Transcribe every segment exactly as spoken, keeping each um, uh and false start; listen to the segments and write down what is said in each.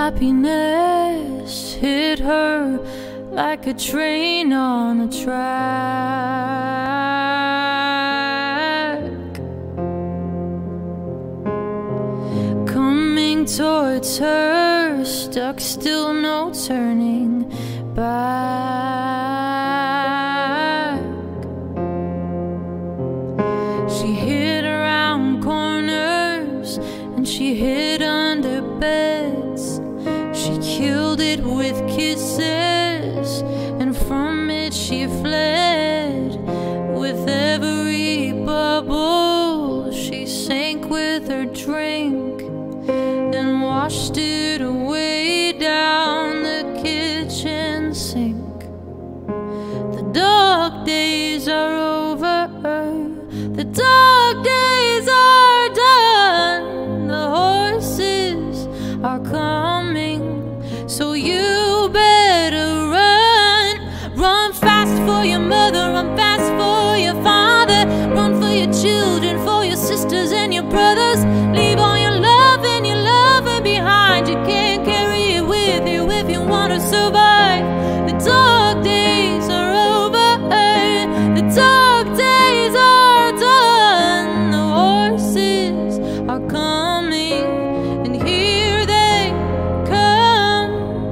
Happiness hit her like a train on a track, coming towards her, stuck still, no turning back. She hid around corners and she hid under beds. She killed it with kisses, and from it she fled. With every bubble she sank with her drink, and washed it away down the kitchen sink. The dark days are over, the dark days are done. The horses are coming, so you better run. Run fast for your mother, run fast for your father. Run for your children, for your sisters and your brothers. Leave all your love and your loving behind. You can't carry it with you if you want to survive. The dark days are over, the dark days are done. The horses are coming, and here they come.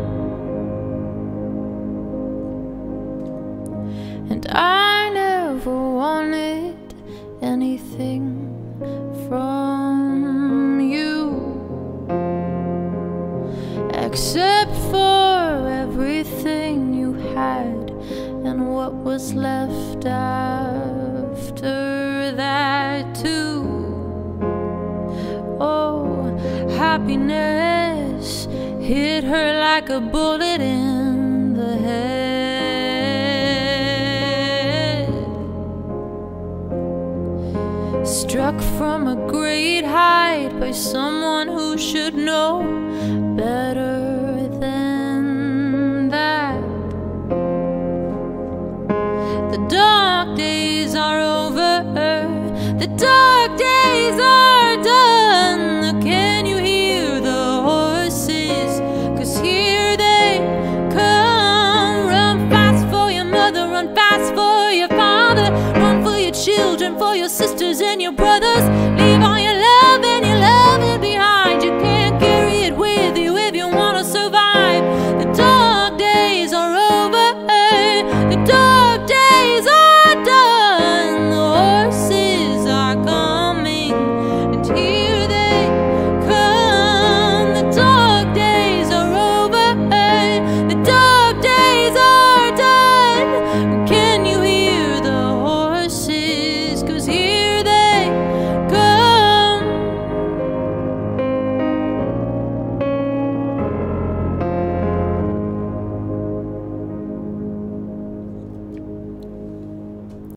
And I never wanted anything from you, except for everything you had and what was left after that too. Oh, happiness hit her like a bullet in the head, struck from a great height by someone who should know better than that. The dark days are over, the dark days are